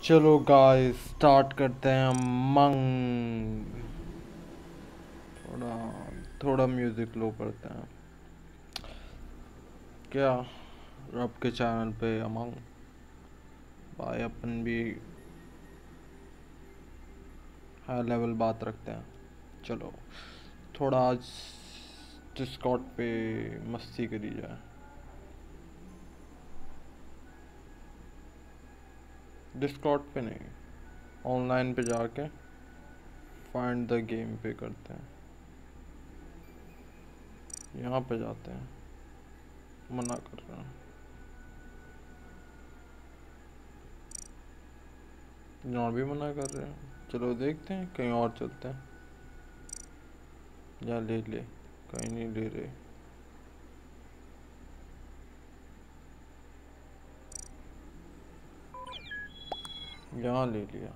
चलो guys start करते हैं मंग। थोड़ा थोड़ा म्यूजिक लो करते हैं क्या। रब के चैनल पे अमंग भाई अपन भी हाई लेवल बात रखते हैं। चलो थोड़ा आज डिस्कॉर्ड पे मस्ती करी जाए। डिस्कॉर्ड पे नहीं, ऑनलाइन पे जाके फाइंड द गेम पे करते हैं। यहाँ पे जाते हैं, मना कर रहे हैं। यहाँ भी मना कर रहे हैं। चलो देखते हैं, कहीं और चलते हैं। या ले ले, कहीं नहीं ले रहे। यहाँ ले लिया।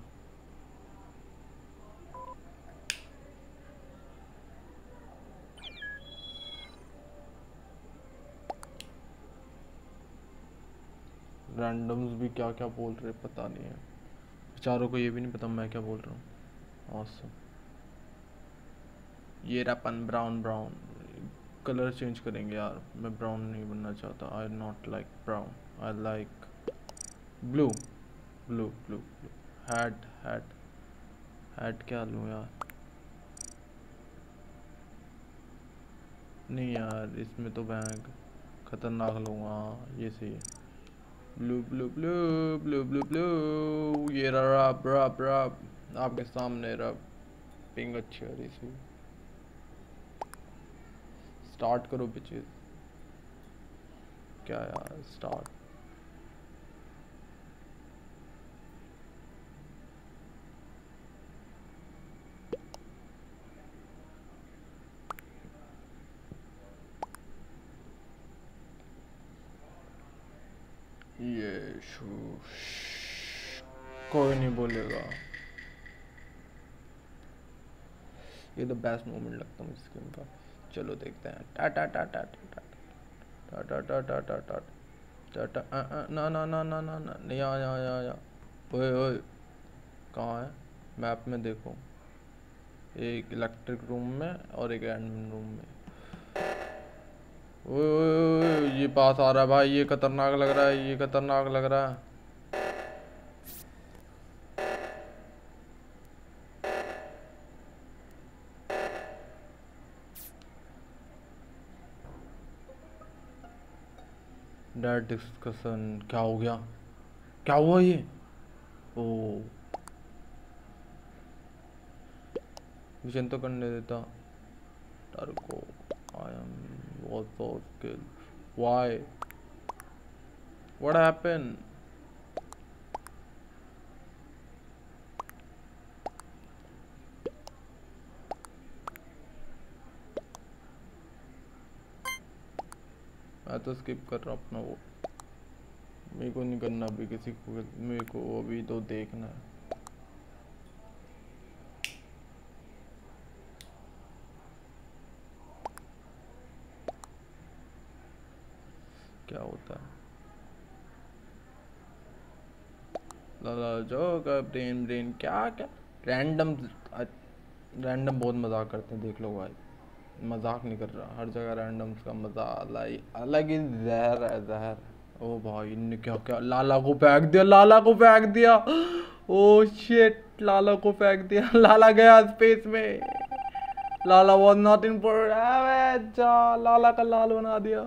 रैंडम्स भी क्या क्या बोल रहे पता नहीं है, बेचारों को ये भी नहीं पता मैं क्या बोल रहा हूँ। ऑसम। ये रपन ब्राउन ब्राउन कलर चेंज करेंगे यार। मैं ब्राउन नहीं बनना चाहता। I not like brown, I like blue blue blue blue. Hat hat hat क्या लूँ यार। नहीं यार, इसमें तो बैंक खतरनाक लूँगा। ये सही है। Blue blue blue blue blue blue. ये रब रब रब आपके सामने रब। पिंग अच्छी आ रही सी। स्टार्ट करो बिचेस। क्या यार स्टार्ट। ये शू कोई नहीं बोलेगा। ये तो बेस्ट मोमेंट लगता है मुझे गेम का। चलो देखते हैं। टा टा टा टा टा टा टा टा टा टा टा टा टा। ना ना ना ना ना ना यहाँ यहाँ यहाँ यहाँ। ओए ओए कहाँ है? मैप में देखो, एक इलेक्ट्रिक रूम में और एक एडमिन रूम में। ओए ओए ओए ये पास आ रहा है भाई। ये खतरनाक लग रहा है, ये खतरनाक लग रहा है। डेट डिस्कशन क्या हो गया? क्या हुआ ये? ओ मिशन तो करने देता को। I am was so skilled. Why? What happened? मैं तो स्किप कर रहा हूँ अपना वो। मेरे को नहीं करना अभी किसी को, मेरे को अभी तो देखना है। क्या होता है? लाला जो का ब्रेन ब्रेन क्या क्या रैंडम। रैंडम बहुत मजाक करते हैं, देख लो भाई। मजाक नहीं कर रहा, हर जगह रैंडम्स का मजा अलग ही जहर है जहर। ओ भाई इनने क्या क्या लाला को फेंक दिया, लाला को फेंक दिया। ओ शिट लाला को फेंक दिया। लाला गया स्पेस में। लाला वाज नॉट इन पर। जा लाला का लाल बना दिया।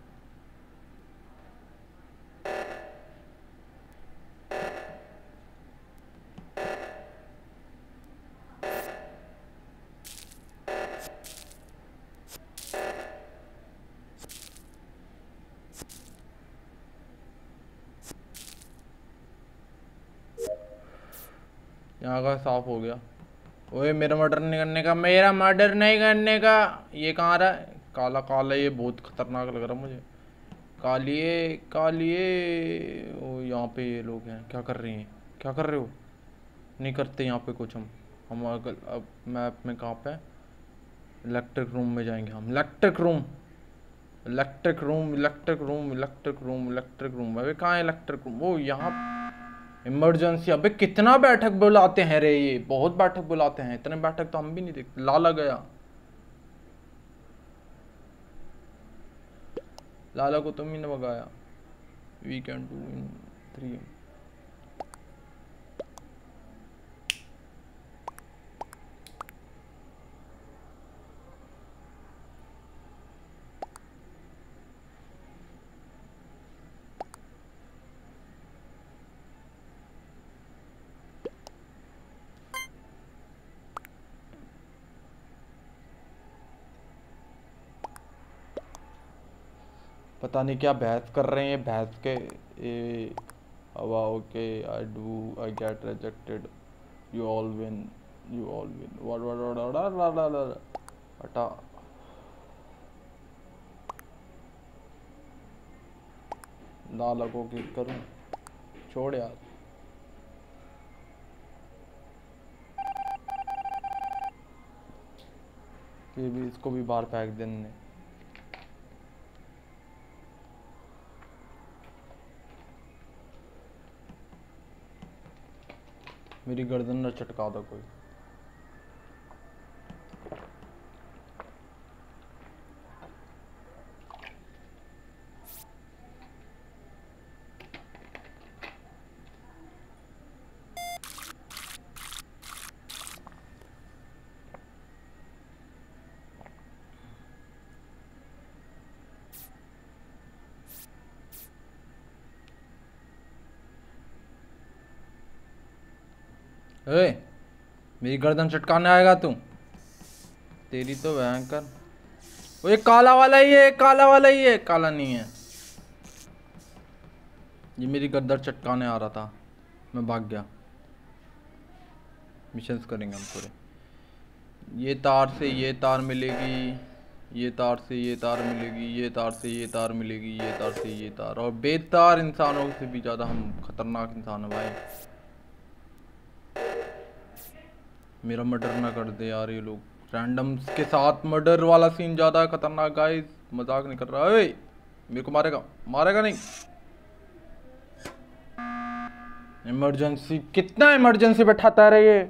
यहाँ का साफ हो गया। ओए मेरा मर्डर नहीं करने का, मेरा मर्डर नहीं करने का। ये कहाँ रहा है? काला काला ये बहुत खतरनाक लग रहा मुझे। कालिए कालिए। ओ यहाँ पे ये लोग हैं, क्या कर रही हैं? क्या कर रहे हो? नहीं करते यहाँ पे कुछ हम अगर अब मैप में कहाँ पे? इलेक्ट्रिक रूम में जाएंगे हम। Electric room electric room electric room electric room electric room. अबे कहाँ है इलेक्ट्रिक रूम? वो यहाँ। इमरजेंसी, अबे कितना बैठक बुलाते हैं रे, ये बहुत बैठक बुलाते हैं, इतने बैठक तो हम भी नहीं देखते। लाला गया, लाला को तुम ही ने भगाया। We can do in 3। पता नहीं क्या बहस कर रहे हैं, बहस के ए, हवा okay, I do, I get rejected, you all win, you all win, हटा। लाला को क्लिक करूं, छोड़ यार। ये भी, इसको भी बाहर फेंक देने। मेरी गर्दन न चटका दो कोई। ए, मेरी गर्दन चटकाने आएगा तू? तेरी तो भयंकर। वो ये काला वाला ही है, काला वाला ही है, काला नहीं है। ये मेरी गर्दन चटकाने आ रहा था, मैं भाग गया। मिशंस करेंगे हम पूरे। ये तार से ये तार मिलेगी, ये तार से ये तार मिलेगी, ये तार से ये तार मिलेगी, ये तार से ये तार। और बेतार इंसानों से भी ज़्यादा हम खतरनाक इंसान है भाई। मेरा मर्डर ना कर दे यार ये लोग। रैंडम्स के साथ मर्डर वाला सीन ज़्यादा खतरनाक गाइस, मजाक नहीं कर रहा। ओए मेरे को मारेगा, मारेगा नहीं। इमरजेंसी, कितना इमरजेंसी बैठाता है ये।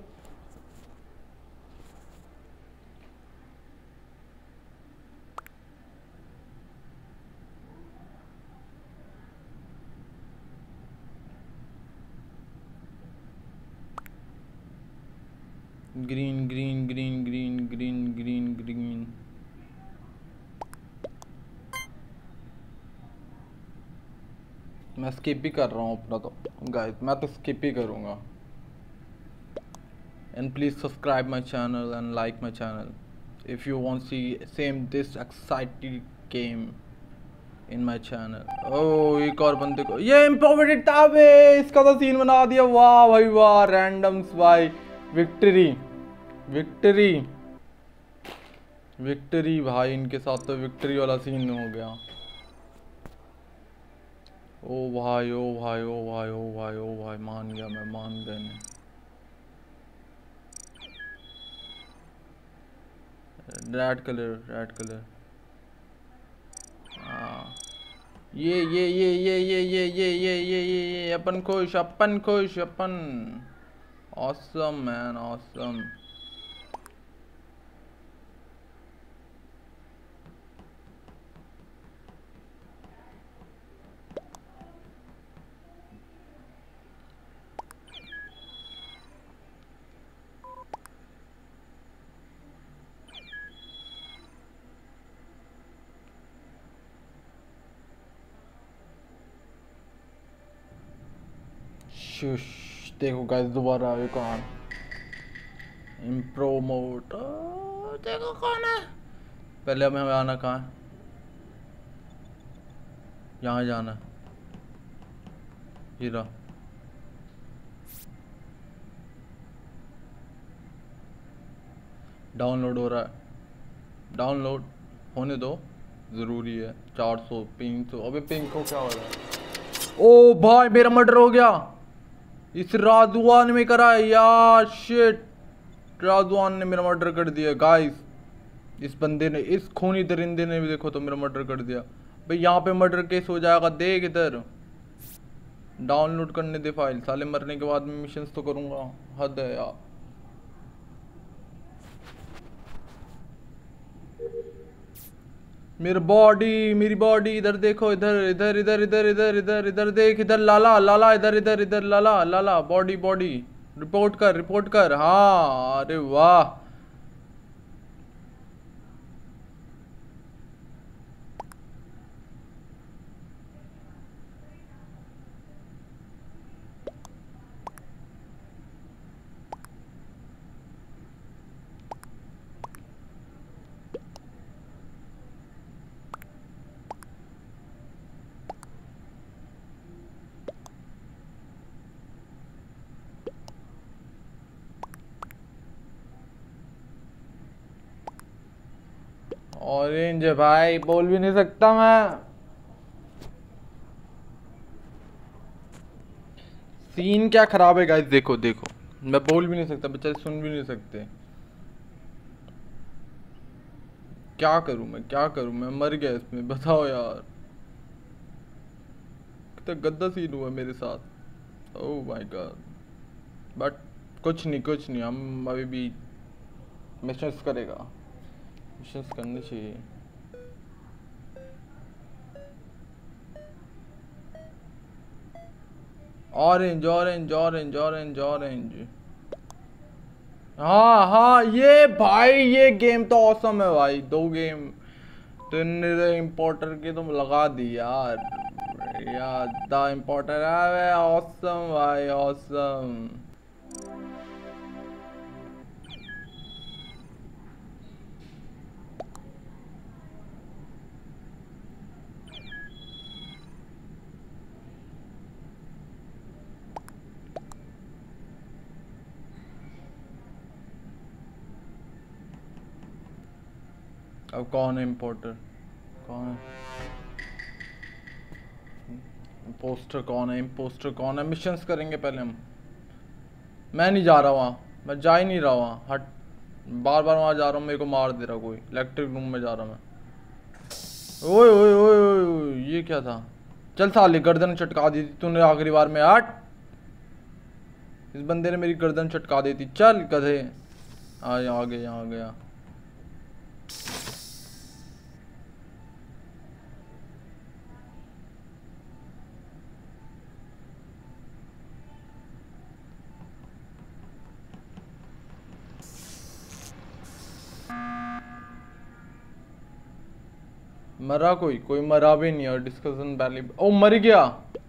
Green green green green green green green. मैं स्किप भी कर रहा हूँ अपना तो गाइस, मैं तो स्किप ही करूँगा। And please subscribe my channel and like my channel if you want see same this exciting game in my channel. ओह एक और बंदे को ये इम्प्रोवेटेड था बे, इसका तो सीन बना दिया। वाह भाई वाह, रैंडम्स भाई, विक्ट्री विक्ट्री विक्ट्री भाई, इनके साथ तो विक्ट्री वाला सीन हो गया। ओ भाई ओ भाई ओ भाई ओ भाई ओ भाई, मान गया मैं, मान गया मैं। Red colour, red colour. हाँ ये अपन खुश, अपन खुश, अपन ऑसम मैन, ऑसम। देखो गाइस दोबारा आए कौन, इम्प्रो मोड। देखो कौन है। पहले हमें आना कहाँ है, यहाँ जाना। हीरा डाउनलोड हो रहा है, डाउनलोड होने दो, ज़रूरी है। 400 300, अबे पिंक को क्या हो रहा है। ओ भाई मेरा मर्डर हो गया, इस राजवान में करा है यार। शिट, राजवान ने मेरा मर्डर कर दिया गाइस। इस बंदे ने, इस खूनी दरिंदे ने भी देखो तो मेरा मर्डर कर दिया भाई। यहाँ पे मर्डर केस हो जाएगा, देख इधर डाउनलोड करने दे फाइल, साले मरने के बाद मैं मिशंस तो करूंगा, हद है यार। मेरी बॉडी इधर देखो, इधर इधर इधर इधर इधर इधर इधर देख, इधर लाला लाला, इधर इधर इधर लाला लाला, बॉडी बॉडी, रिपोर्ट कर रिपोर्ट कर। हाँ अरे वाह, ऑरेंज है भाई, बोल भी नहीं सकता मैं। सीन क्या खराब है गाइस, देखो देखो, मैं बोल भी नहीं सकता, बेचारे सुन भी नहीं सकते। क्या करूं मैं, क्या करूं मैं, मर गया इसमें, बताओ यार। कितना गंदा सीन हुआ मेरे साथ, ओह माय गॉड। बट कुछ नहीं कुछ नहीं, हम अभी भी मिशंस करेगा, मिशंस करने चाहिए। Orange orange orange orange orange, हाँ हाँ, ये भाई ये गेम तो ऑसम है भाई, 2 गेम तो इनने इम्पोर्टर के तुम लगा दी यार, यार द इम्पोर्टर है ऑसम भाई, ऑसम। अब कौन है इम्पोर्टर, कौन है इम्पोस्टर, कौन है इम्पोस्टर, कौन है। मिशंस करेंगे पहले हम। मैं नहीं जा रहा वहाँ, मैं जा ही नहीं रहा वहाँ, हट, बार बार वहाँ जा रहा हूँ, मेरे को मार दे रहा कोई, इलेक्ट्रिक रूम में जा रहा मैं। ओए ओए ओए ओए ओए, ये क्या था। चल साले, गर्दन चटका दी थी तूने आखिरी बार में, हट। इस बंदे ने मेरी गर्दन चटका दी थी, चल गधे। आ गया आ गया। मरा कोई, कोई मरा भी नहीं, और डिस्कशन वैली, ओ मर गया।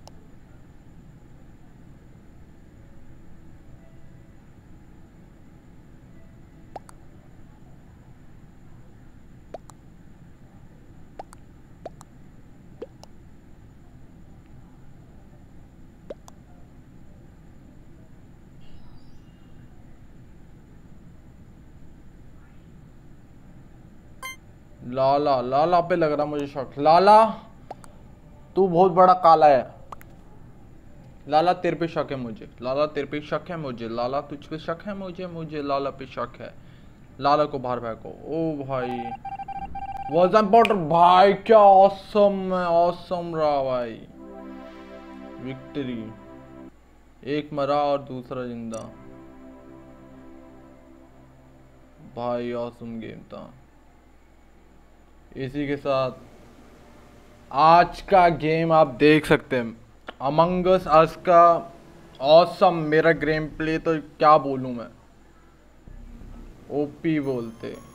लाला लाला पे लग रहा मुझे शक, लाला तू बहुत बड़ा काला है, लाला तेरे पे शक है मुझे, लाला तेरे पे शक है मुझे, लाला तुझ पे शक है मुझे, मुझे लाला पे शक है। लाला को बाहर फेंको। ओ भाई वॉज इम्पोर्टेंट भाई, क्या ऑसम है, ऑसम रहा भाई, विक्ट्री। एक मरा और दूसरा जिंदा भाई, ऑसम गेम था। इसी के साथ आज का गेम आप देख सकते हैं, अमंग अस का ऑसम। मेरा गेम प्ले तो क्या बोलूं मैं, ओपी बोलते।